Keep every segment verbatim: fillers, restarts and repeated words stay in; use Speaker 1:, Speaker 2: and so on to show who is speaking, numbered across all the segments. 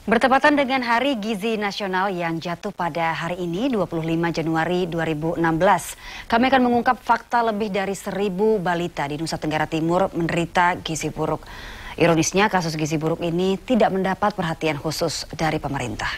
Speaker 1: Bertepatan dengan Hari Gizi Nasional yang jatuh pada hari ini, dua puluh lima Januari dua ribu enam belas, kami akan mengungkap fakta lebih dari seribu balita di Nusa Tenggara Timur menderita gizi buruk. Ironisnya, kasus gizi buruk ini tidak mendapat perhatian khusus dari pemerintah.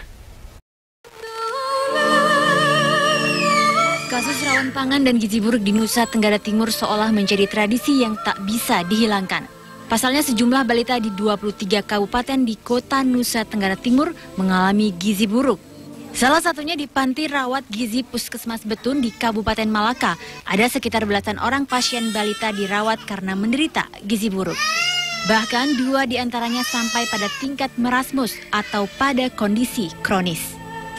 Speaker 2: Kasus rawan pangan dan gizi buruk di Nusa Tenggara Timur seolah menjadi tradisi yang tak bisa dihilangkan. Pasalnya sejumlah balita di dua puluh tiga kabupaten di kota Nusa Tenggara Timur mengalami gizi buruk. Salah satunya di Panti Rawat Gizi Puskesmas Betun di Kabupaten Malaka. Ada sekitar belasan orang pasien balita dirawat karena menderita gizi buruk. Bahkan dua di antaranya sampai pada tingkat merasmus atau pada kondisi kronis.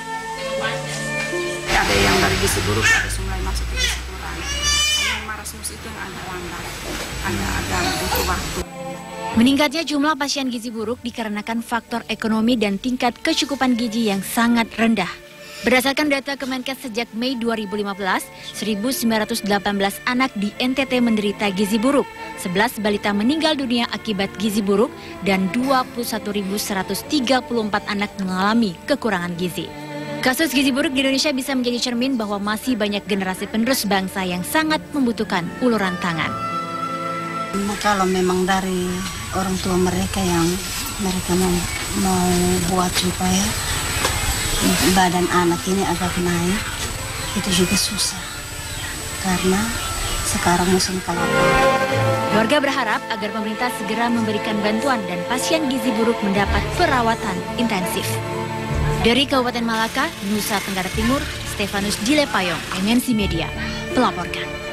Speaker 3: Ada yang dari gizi buruk, ada mulai masuk ke gizi kurang. Yang marasmus itu yang ada lambat, ada ada butuh waktu.
Speaker 2: Meningkatnya jumlah pasien gizi buruk dikarenakan faktor ekonomi dan tingkat kecukupan gizi yang sangat rendah. Berdasarkan data Kemenkes sejak Mei dua ribu lima belas, seribu sembilan ratus delapan belas anak di N T T menderita gizi buruk, sebelas balita meninggal dunia akibat gizi buruk, dan dua puluh satu ribu seratus tiga puluh empat anak mengalami kekurangan gizi. Kasus gizi buruk di Indonesia bisa menjadi cermin bahwa masih banyak generasi penerus bangsa yang sangat membutuhkan uluran tangan.
Speaker 4: Kalau memang dari orang tua mereka yang mereka mau, mau buat supaya badan anak ini agak naik, itu juga susah karena sekarang musim kelaparan.
Speaker 2: Keluarga berharap agar pemerintah segera memberikan bantuan dan pasien gizi buruk mendapat perawatan intensif. Dari Kabupaten Malaka, Nusa Tenggara Timur, Stefanus Dilepayong, M N C Media, melaporkan.